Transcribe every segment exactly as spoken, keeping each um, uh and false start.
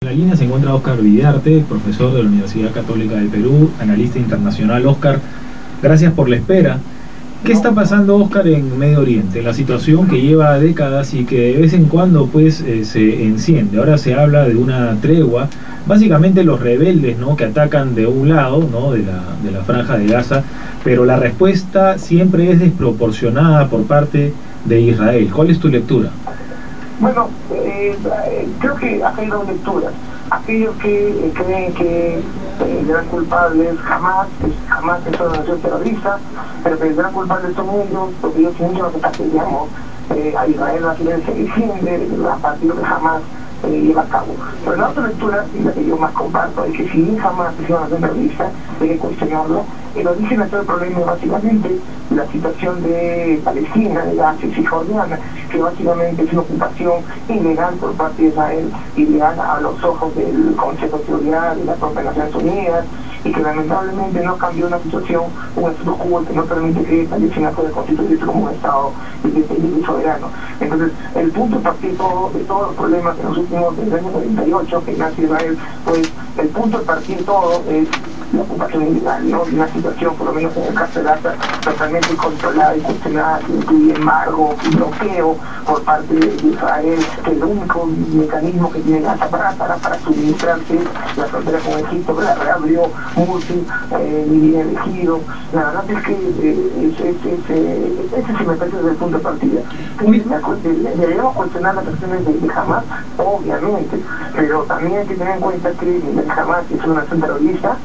En la línea se encuentra Óscar Vidarte, profesor de la Universidad Católica del Perú, analista internacional. Óscar, gracias por la espera. ¿Qué está pasando, Óscar, en Medio Oriente? La situación que lleva décadas y que de vez en cuando pues eh, se enciende. Ahora se habla de una tregua. Básicamente los rebeldes, ¿no?, que atacan de un lado, ¿no?, de la, de la franja de Gaza, pero la respuesta siempre es desproporcionada por parte de Israel. ¿Cuál es tu lectura? Bueno, eh, creo que hay dos lecturas. Aquellos que eh, creen que eh, el gran culpable es Hamas, que Hamas es una nación terrorista, pero que el gran culpable son ellos, porque ellos tienen que atacar, digamos, eh, a Israel, a quien se defiende a partir de Hamas eh, lleva a cabo. Pero la otra lectura, y la que yo más comparto, es que si Hamas es una nación terrorista, hay que cuestionarlo. El origen de todo el problema es básicamente la situación de Palestina, de Gaza y Cisjordania, que básicamente es una ocupación ilegal por parte de Israel, ilegal a los ojos del Consejo de Seguridad de las propias Naciones Unidas, y que lamentablemente no cambió una situación, un status quo que no permite que Palestina pueda constituirse como un Estado independiente y soberano. Entonces, el punto de partida de, todo, de todos los problemas en los últimos, desde el año noventa y ocho, que nace Israel, pues el punto de partida de todo es la ocupación ilegal, ¿no? Una situación, por lo menos en el caso de Gaza, totalmente controlada y cuestionada, que incluye embargo y bloqueo por parte de Israel, que el único mecanismo que tiene Gaza para, para, para suministrarse la frontera con Egipto, que la reabrió Mursi, eh, ni bien elegido. La verdad es que eh, ese, ese, ese sí me parece desde el punto de partida. Deberíamos cuestionar las acciones de, de Hamas, obviamente, pero también hay que tener en cuenta que Hamas es una nación terrorista.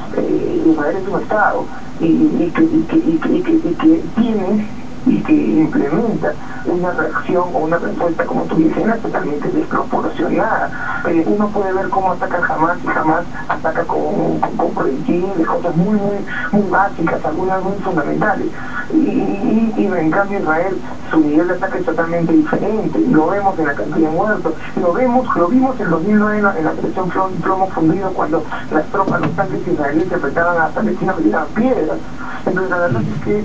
Eh, Israel es un Estado y, y, que, y, que, y, que, y, que, y que tiene y que implementa una reacción o una respuesta, como tú dices, totalmente desproporcionada. Eh, uno puede ver cómo ataca Hamas y Hamas ataca con, con, con proyectiles, cosas muy, muy, muy básicas, algunas muy fundamentales. Y, y, y en cambio Israel, su nivel de ataque es totalmente diferente. Lo vemos en la cantidad de muertos, lo vemos, lo vimos en dos mil nueve en la, en la operación Plomo Fundido, cuando las tropas, los tanques israelíes enfrentaban a palestinos que tiraban piedras. Entonces la verdad es que eh,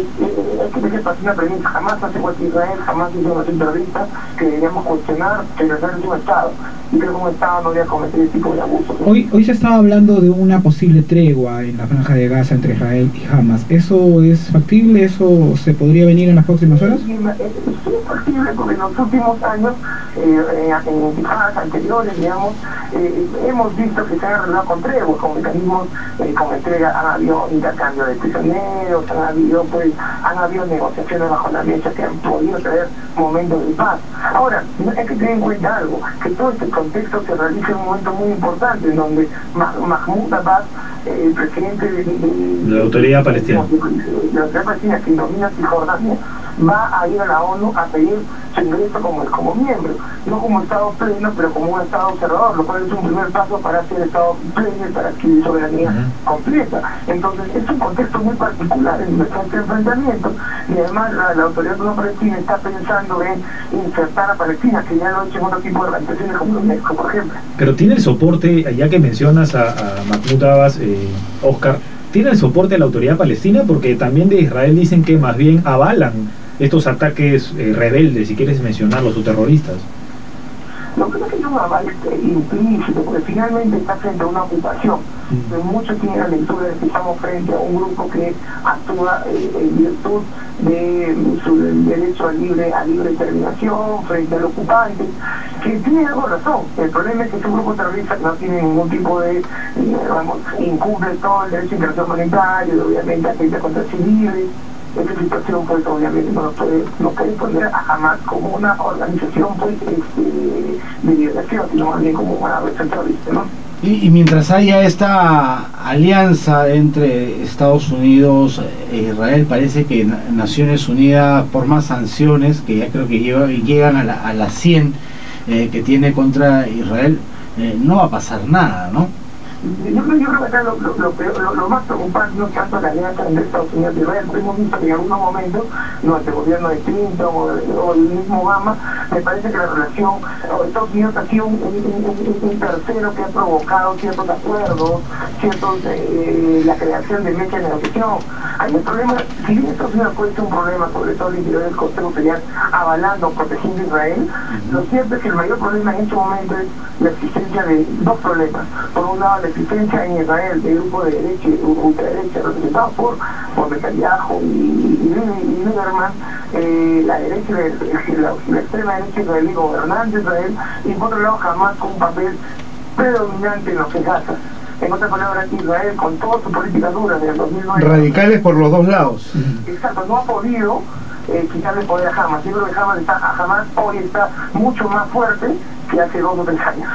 eh, hay que tener una premisa: jamás hace igual que Israel, jamás es una nación terrorista, que deberíamos cuestionar que Israel es un Estado, y creo que un Estado no debería cometer ese tipo de abusos. Hoy, hoy se estaba hablando de una posible tregua en la franja de Gaza entre Israel y Hamas. ¿Eso es factible? ¿Eso se podría venir en las próximas horas? Sí, es factible, porque en los últimos años, eh, eh, en intifadas anteriores, digamos, eh, hemos visto que se han arreglado con treguas, con mecanismos, eh, con entrega, han habido intercambio de prisioneros, han habido, pues, han habido negociaciones bajo la mesa que han podido traer momentos de paz. Ahora, hay que tener en cuenta algo, que todo este contexto se realiza en un momento muy importante, en donde Mahmoud Abbas, eh, el presidente de, de, de la autoridad palestina, de, de la autoridad palestina que domina Cisjordania, va a ir a la ONU a pedir su ingreso como, como miembro, no como Estado pleno, pero como un Estado observador, lo cual es un primer paso para ser Estado pleno y para adquirir soberanía uh-huh. completa. Entonces es un contexto muy particular en nuestro enfrentamiento, y además la, la autoridad no palestina está pensando en insertar a Palestina, que ya lo ha hecho en otro tipo de organizaciones como la UNESCO, por ejemplo. Pero tiene el soporte, ya que mencionas a, a Mahmoud Abbas, eh, Óscar, ¿tiene el soporte de la autoridad palestina? Porque también de Israel dicen que más bien avalan estos ataques eh, rebeldes, si quieres mencionarlos, o terroristas. Lo que no es un aval implícito, porque finalmente está frente a una ocupación. Mm. Muchos tienen la lectura de que estamos frente a un grupo que actúa eh, en virtud de su derecho a libre, a libre determinación frente al ocupante, que tiene algo de razón. El problema es que es un grupo terrorista que no tiene ningún tipo de, eh, vamos, incumple todo el derecho internacional humanitario, y obviamente atenta contra civiles. Esta situación, pues, obviamente no puede, no puede poner a Hamas como una organización, pues, este, de liberación, sino más bien como una organización terrorista, ¿no? Y, y mientras haya esta alianza entre Estados Unidos e Israel, parece que Naciones Unidas, por más sanciones, que ya creo que lleva, llegan a, la, a las cien eh, que tiene contra Israel, eh, no va a pasar nada, ¿no? Yo, yo creo que acá lo, lo, lo, peor, lo, lo más preocupante no es tanto la alianza entre Estados Unidos y Israel. Hemos visto que en algunos momentos, nuestro gobierno de Clinton o, o el mismo Obama, me parece que la relación, o Estados Unidos ha sido un, un, un, un tercero que ha provocado ciertos acuerdos, ciertos, eh, la creación de mesa de negociación. Hay un problema, si bien Estados Unidos puede ser un problema, sobre todo el interior del Consejo Federal, avalando, protegiendo a Israel, uh-huh. Lo cierto es que el mayor problema en este momento es la existencia de dos problemas. Por un lado, la existencia en Israel de grupos de derecha y ultraderecha representados por, por Netanyahu y, y, y Lieberman, eh, la derecha, la, la extrema derecha israelí gobernando Israel, y por otro lado, Hamas con un papel predominante en los que Gaza. En otras palabras, Israel, con toda su política dura desde el dos mil nueve... Radicales por los dos lados. Exacto, no ha podido eh, quitarle poder a Hamas. Yo creo que Hamas, está, a Hamas hoy está mucho más fuerte que hace dos o tres años.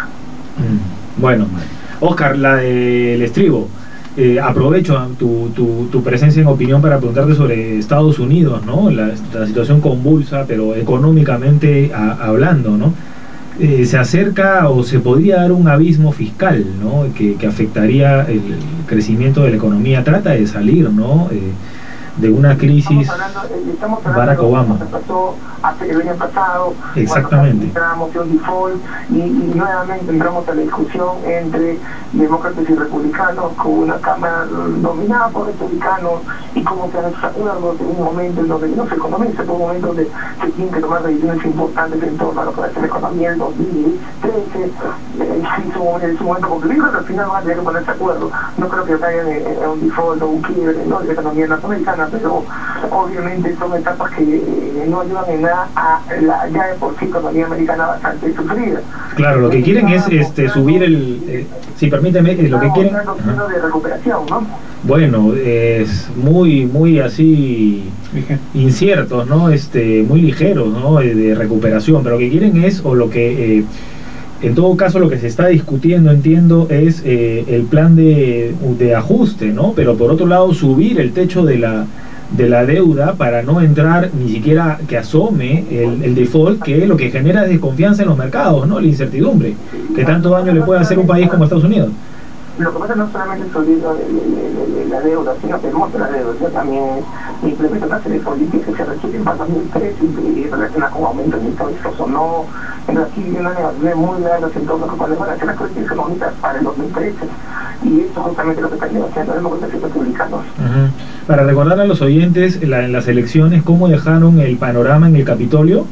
Mm. Bueno, Oscar, la del estribo. Eh, aprovecho tu, tu, tu presencia en opinión para preguntarte sobre Estados Unidos, ¿no? La, la situación convulsa, pero económicamente a, hablando, ¿no? Eh, se acerca o se podría dar un abismo fiscal, ¿no? que, que afectaría el crecimiento de la economía. Trata de salir, ¿no? Eh, de una crisis. Estamos hablando, eh, estamos hablando Barack Obama. De lo que pasó hace el año pasado. Exactamente. Entramos en un default y, y nuevamente entramos a la discusión entre demócratas y republicanos con una cámara dominada por republicanos y cómo se han acuerdos en un momento en donde no se economiza, en un momento donde se tienen que tomar decisiones importantes en torno a lo que va a ser la economía en dos mil trece. Eh, es un momento, es un momento complicado, pero al final van a tener que ponerse de acuerdo. No creo que vayan a un default o un quiebre, ¿no?, de la economía norteamericana, pero obviamente son etapas que eh, no ayudan en nada a la ya de por sí economía americana bastante sufrida. Claro, lo que quieren es este subir el... Eh, si permíteme, eh, lo que quieren... de recuperación, ¿no? Bueno, es muy, muy así inciertos, ¿no? Este, muy ligeros, ¿no? De, de recuperación, pero lo que quieren es, o lo que... Eh, en todo caso, lo que se está discutiendo, entiendo, es eh, el plan de, de ajuste, ¿no? Pero por otro lado, subir el techo de la de la deuda para no entrar ni siquiera que asome el, el default, que lo que genera es desconfianza en los mercados, ¿no? La incertidumbre, que tanto daño le puede hacer un país como Estados Unidos. Lo que pasa no solamente es subir de, de, de, de la deuda, sino que el monto de la deuda, sino también implementa una serie de políticas que se requieren para dos mil trece y relacionadas con aumento de impuestos o no. En aquí hay una negación muy larga en torno a cuáles van a ser las políticas económicas para el dos mil trece. Y esto es justamente lo que están negociando los demócratas y republicanos. Uh-huh. Para recordar a los oyentes, la, en las elecciones, ¿cómo dejaron el panorama en el Capitolio?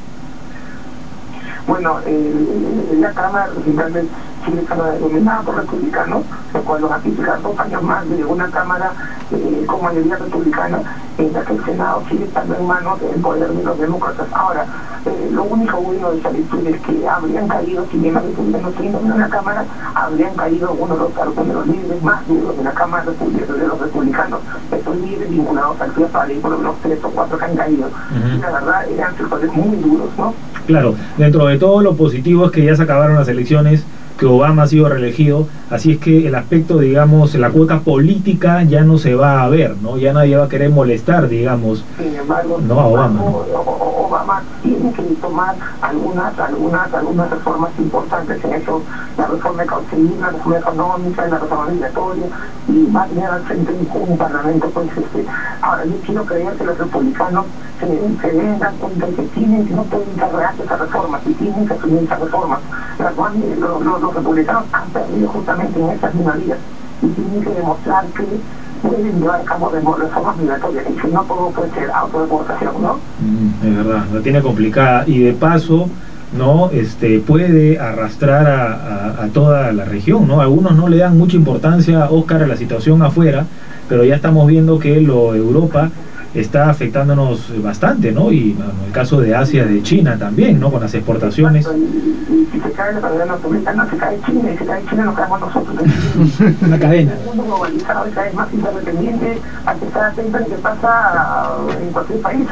Bueno, eh, la Cámara Representantes sigue estando dominada por republicanos, lo cual nos anticipa dos años más de una Cámara eh, con mayoría republicana, en la que el Senado sigue estando en manos del poder de los demócratas. Ahora, eh, lo único bueno de esta elección es que habrían caído, si bien los republicanos siguen en la Cámara, habrían caído algunos de los, algunos de los líderes más duros de la Cámara de los republicanos, estos líderes vinculados al F I A P, por unos tres o cuatro que han caído. Uh-huh. Y la verdad, eran sectores muy duros, ¿no? Claro, dentro de todo lo positivo es que ya se acabaron las elecciones, que Obama ha sido reelegido, así es que el aspecto, digamos, la cuota política ya no se va a ver, ¿no? Ya nadie va a querer molestar, digamos, sin embargo, no a Obama. Obama tiene que tomar algunas, algunas, algunas reformas importantes en eso, la reforma civil, la reforma económica, la reforma migratoria, y va a tener al frente un, un parlamento, pues este. Ahora, yo quiero creer que los republicanos se, se den cuenta de que tienen, que no pueden cargarse esas reformas, y tienen que asumir esas reformas. Las cuales los, los, los republicanos han perdido justamente en esas minorías, y tienen que demostrar que pueden llevar a cabo reformas migratorias, y que no todo puede ser autodeportación, ¿no? Mm, es verdad, la tiene complicada, y de paso, ¿no? Este, puede arrastrar a, a, a toda la región, ¿no? Algunos no le dan mucha importancia, Oscar, a la situación afuera, pero ya estamos viendo que lo Europa está afectándonos bastante, ¿no? Y bueno, el caso de Asia, de China también, ¿no? Con las exportaciones. Y, y si se cae la cadena norteamericana, se cae China, y si cae China nos caemos nosotros. Una cadena. El mundo globalizado cada vez más interdependiente, a que estar atento en lo que pasa en cualquier país.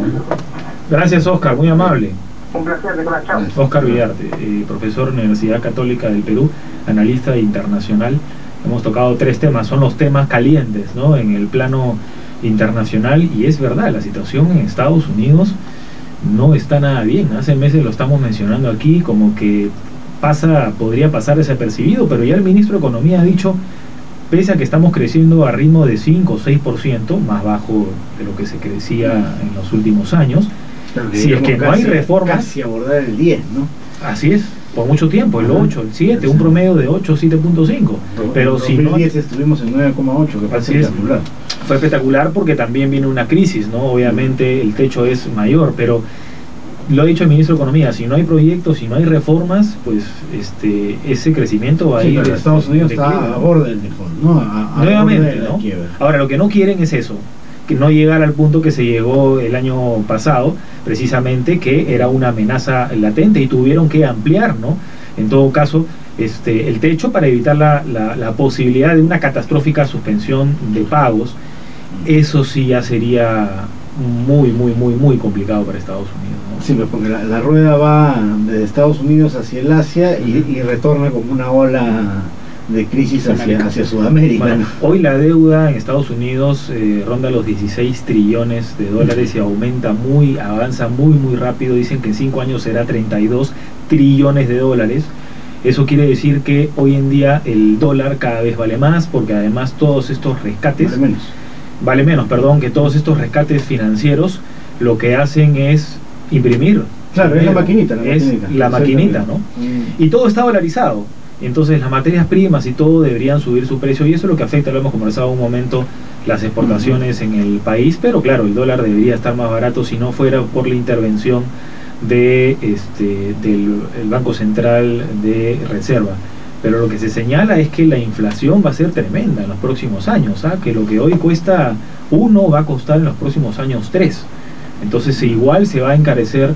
Gracias, Oscar, muy amable. Un placer, de verdad, chao. Oscar Villarte, eh, profesor de la Universidad Católica del Perú, analista internacional. Hemos tocado tres temas, son los temas calientes, ¿no? En el plano internacional, y es verdad, la situación en Estados Unidos no está nada bien. Hace meses lo estamos mencionando aquí, como que pasa, podría pasar desapercibido, pero ya el ministro de Economía ha dicho, pese a que estamos creciendo a ritmo de cinco o seis por ciento, más bajo de lo que se crecía en los últimos años, si es que no hay reformas, casi abordar el diez, ¿no? Así es. por mucho tiempo, el ocho, el siete, un promedio de ocho, siete punto cinco. Pero en si dos no, mil diez estuvimos en nueve coma ocho, que fue así es. espectacular. Fue espectacular porque también viene una crisis, ¿no? Obviamente el techo es mayor, pero lo ha dicho el ministro de Economía, si no hay proyectos, si no hay reformas, pues este ese crecimiento va Sí, a ir. pero Estados Unidos está declive, ¿no? a borde del default, ¿no? A, a Nuevamente, borde de la ¿no? quiebra. Ahora, lo que no quieren es eso, que no llegar al punto que se llegó el año pasado, precisamente que era una amenaza latente y tuvieron que ampliar, ¿no? En todo caso, este, el techo para evitar la, la, la posibilidad de una catastrófica suspensión de pagos. Eso sí ya sería muy, muy, muy, muy complicado para Estados Unidos, ¿no? Sí, porque la, la rueda va desde Estados Unidos hacia el Asia y, y retorna como una ola de crisis hacia, hacia Sudamérica. Bueno, ¿no? hoy la deuda en Estados Unidos eh, ronda los dieciséis trillones de dólares y aumenta muy, avanza muy, muy rápido. Dicen que en cinco años será treinta y dos trillones de dólares. Eso quiere decir que hoy en día el dólar cada vez vale más, porque además todos estos rescates... Vale menos. Vale menos, perdón, que todos estos rescates financieros lo que hacen es imprimir. Claro, es la dinero. maquinita. La es maquinita, la maquinita, ¿no? Mm. Y todo está dolarizado. Entonces las materias primas y todo deberían subir su precio y eso es lo que afecta, lo hemos conversado un momento, las exportaciones en el país, pero claro, el dólar debería estar más barato si no fuera por la intervención de este del el Banco Central de Reserva. Pero lo que se señala es que la inflación va a ser tremenda en los próximos años, ¿ah? Que lo que hoy cuesta uno va a costar en los próximos años tres. Entonces igual se va a encarecer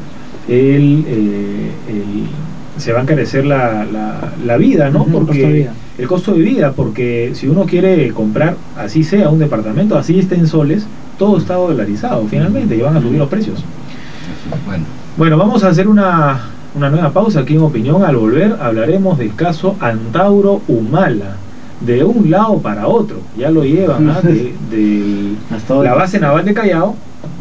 el, eh, el se va a encarecer la, la, la vida, ¿no? Uh-huh, porque el costo de vida. el costo de vida, porque si uno quiere comprar, así sea un departamento, así esté en soles, todo está dolarizado finalmente y van a subir los precios. Bueno. Bueno, vamos a hacer una, una nueva pausa aquí en Opinión. Al volver hablaremos del caso Antauro Humala, de un lado para otro. Ya lo llevan, ¿ah? de, de la base naval de Callao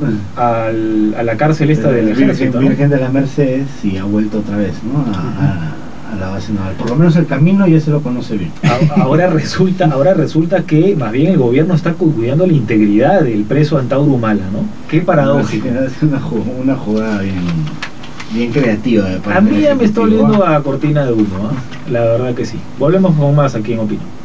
al, a la cárcel esta del ejército, ¿no? Virgen de la Mercedes sí ha vuelto otra vez, ¿no? A, a, a la base naval. Por lo menos el camino ya se lo conoce bien. Ahora resulta, ahora resulta que más bien el gobierno está cuidando la integridad del preso Antauro Humala, ¿no? Qué paradójico. Es una, una jugada bien, bien creativa. A mí ya me está oliendo a cortina de humo, ¿eh? La verdad que sí. Volvemos con más aquí en Opinión.